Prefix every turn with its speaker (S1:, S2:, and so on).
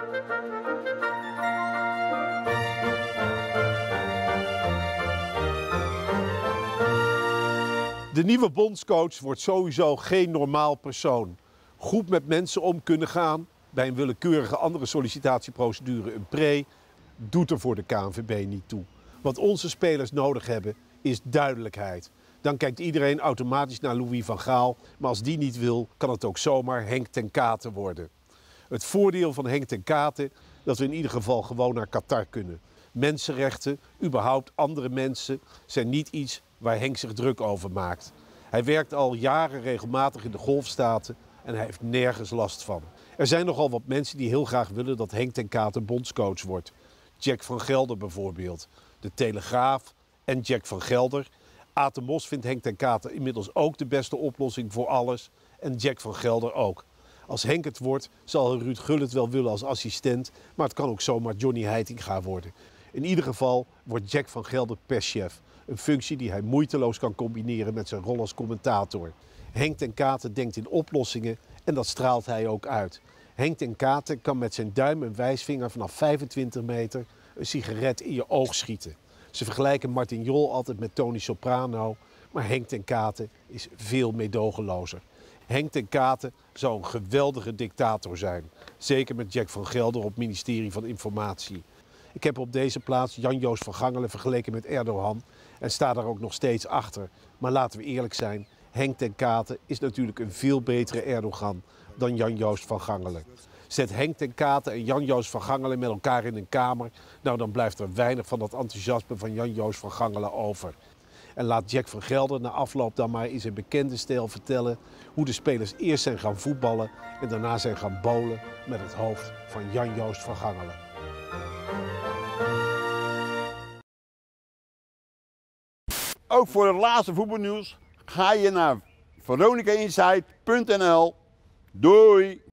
S1: De nieuwe bondscoach wordt sowieso geen normaal persoon. Goed met mensen om kunnen gaan, bij een willekeurige andere sollicitatieprocedure een pre, doet er voor de KNVB niet toe. Wat onze spelers nodig hebben is duidelijkheid. Dan kijkt iedereen automatisch naar Louis van Gaal, maar als die niet wil, kan het ook zomaar Henk ten Kate worden. Het voordeel van Henk ten Kate dat we in ieder geval gewoon naar Qatar kunnen. Mensenrechten, überhaupt andere mensen, zijn niet iets waar Henk zich druk over maakt. Hij werkt al jaren regelmatig in de Golfstaten en hij heeft nergens last van. Er zijn nogal wat mensen die heel graag willen dat Henk ten Kate bondscoach wordt. Jack van Gelder bijvoorbeeld, de Telegraaf en Jack van Gelder. Aad de Mos vindt Henk ten Kate inmiddels ook de beste oplossing voor alles en Jack van Gelder ook. Als Henk het wordt, zal Ruud Gullit het wel willen als assistent, maar het kan ook zomaar Johnny Heitinga worden. In ieder geval wordt Jack van Gelder perschef. Een functie die hij moeiteloos kan combineren met zijn rol als commentator. Henk ten Kate denkt in oplossingen en dat straalt hij ook uit. Henk ten Kate kan met zijn duim en wijsvinger vanaf 25 meter een sigaret in je oog schieten. Ze vergelijken Martin Jol altijd met Tony Soprano, maar Henk ten Kate is veel meedogenlozer. Henk ten Kate zou een geweldige dictator zijn. Zeker met Jack van Gelder op het ministerie van Informatie. Ik heb op deze plaats Jan-Joos van Gangelen vergeleken met Erdogan en sta daar ook nog steeds achter. Maar laten we eerlijk zijn, Henk ten Kate is natuurlijk een veel betere Erdogan dan Jan-Joos van Gangelen. Zet Henk ten Kate en Jan-Joos van Gangelen met elkaar in een kamer, nou dan blijft er weinig van dat enthousiasme van Jan-Joos van Gangelen over. En laat Jack van Gelder na afloop dan maar in zijn bekende stijl vertellen hoe de spelers eerst zijn gaan voetballen en daarna zijn gaan bowlen met het hoofd van Jan-Joos van Gangelen.
S2: Ook voor het laatste voetbalnieuws ga je naar veronicainsight.nl. Doei!